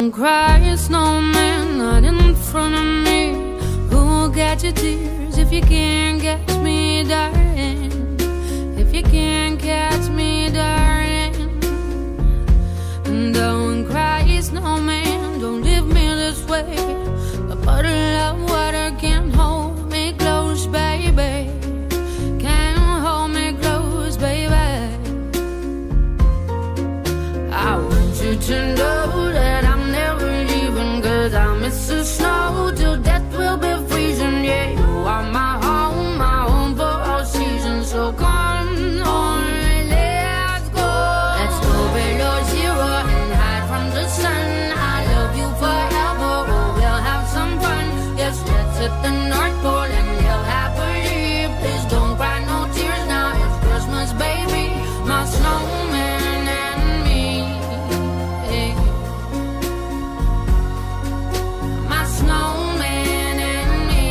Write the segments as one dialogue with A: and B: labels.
A: Don't cry, snowman, not in front of me. Who'll catch your tears if you can't catch me, darling? If you can't catch me, darling. Don't cry, snowman, don't leave me this way. A bottle of water can't hold me close, baby. Can't hold me close, baby. I want you to know that I'm never leaving, 'cause I miss the snow till death will be freezing. Yeah, you are my home for all seasons. So come on, let's go. Let's go below zero and hide from the sun. I love you forever, oh, we'll have some fun. Yes, let's hit the North Pole and live happily. Please don't cry no tears now, it's Christmas, baby. My snowman and me. My snowman and me,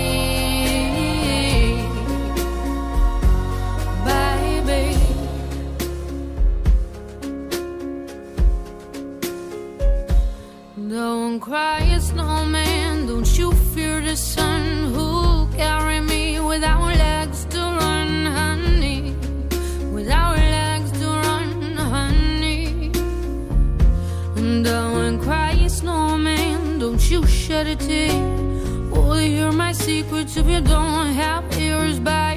A: baby. Don't cry, snowman, don't you fear the sun. Who'll carry me without legs to run, honey? Without legs to run, honey. Don't cry, snowman, don't you shed a tear. Oh, hear my secrets if you don't have ears, baby.